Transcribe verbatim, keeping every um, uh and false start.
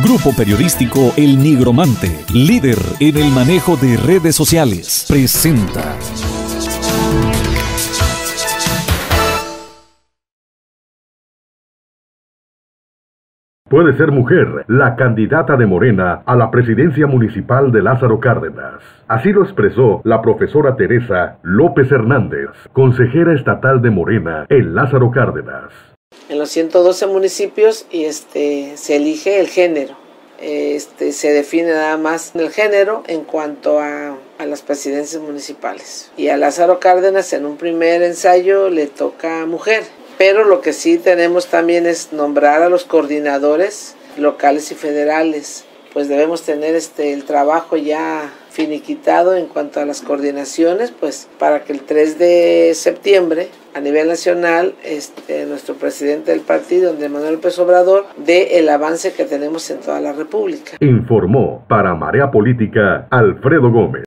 Grupo periodístico El Nigromante, líder en el manejo de redes sociales, presenta. Puede ser mujer la candidata de Morena a la presidencia municipal de Lázaro Cárdenas. Así lo expresó la profesora Teresa López Hernández, consejera estatal de Morena en Lázaro Cárdenas. En los ciento doce municipios y este, se elige el género. Este, se define nada más el género en cuanto a, a las presidencias municipales. Y a Lázaro Cárdenas en un primer ensayo le toca mujer. Pero lo que sí tenemos también es nombrar a los coordinadores locales y federales. Pues debemos tener este, el trabajo ya finiquitado en cuanto a las coordinaciones, pues para que el tres de septiembre a nivel nacional este, nuestro presidente del partido, Andrés Manuel López Obrador, dé el avance que tenemos en toda la República. Informó para Marea Política Alfredo Gómez.